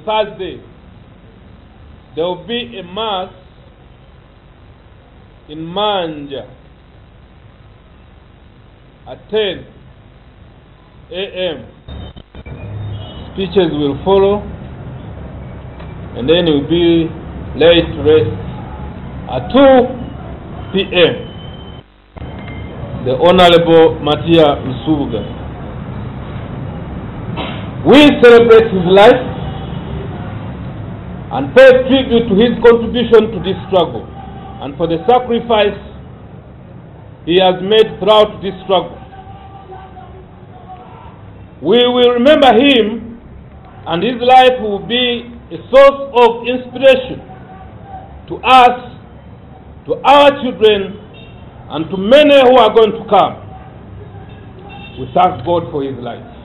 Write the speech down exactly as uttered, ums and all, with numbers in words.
Thursday, there will be a mass in Manja at ten A M Speeches will follow, and then it will be laid to rest at two P M The Honourable Mathias Nsubuga. We celebrate his life and pay tribute to his contribution to this struggle and for the sacrifice he has made throughout this struggle. We will remember him, and his life will be a source of inspiration to us, to our children, and to many who are going to come. We thank God for his life.